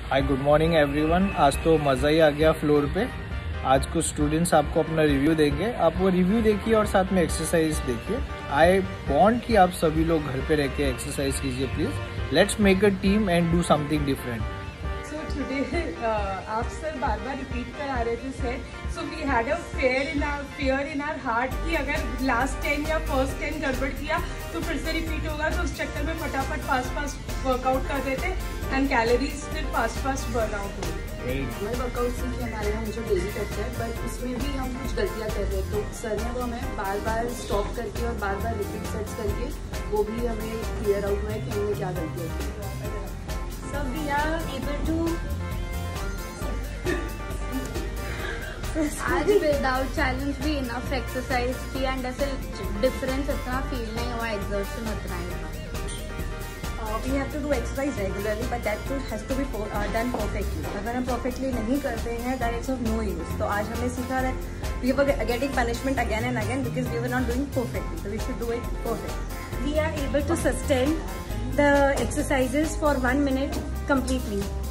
Hi good morning everyone. आज तो मज़ा ही आ गया फ्लोर पे। आज कुछ स्टूडेंट्स आपको अपना रिव्यू देंगे, आप वो रिव्यू देखिए और साथ में एक्सरसाइज देखिए। आई वांट कि आप सभी लोग घर पे रह के एक्सरसाइज कीजिए please. Let's make a team and do something different. So today आप सर बार बार रिपीट करा रहे थे set. So we had a fear in our heart कि अगर लास्ट 10 या फर्स्ट 10 गड़बड़ किया तो फिर से रिपीट होगा, तो उस चक्कर में फटाफट फास्ट वर्कआउट कर रहे थे एंड कैलोरीज फिर फास्ट बर्न आउट हो गई। हमारे वर्कआउट से कि हमारे यहाँ जो डेली करते हैं, बट उसमें भी हम कुछ गलतियाँ कर रहे हैं, तो सर ने वो हमें बार बार स्टॉप करके और बार बार रिपीट सेट्स करके वो भी हमें क्लियर आउट हुआ है कि हमें क्या गलती होती है। So we are able to आज विदाउट चैलेंज भी इनफ एक्सरसाइज की एंड ऐसे डिफरेंस इतना फील नहीं हुआ, एग्जर्शन उतना ही हुआ। We have to do exercise regularly, but that too has to be done perfectly. अगर हम perfectly नहीं करते हैं, then it's of no use. तो आज हमने सीखा that we were getting punishment again and again because we were not doing perfectly. So we should do it perfectly. We are able to sustain the exercises for 1 minute completely.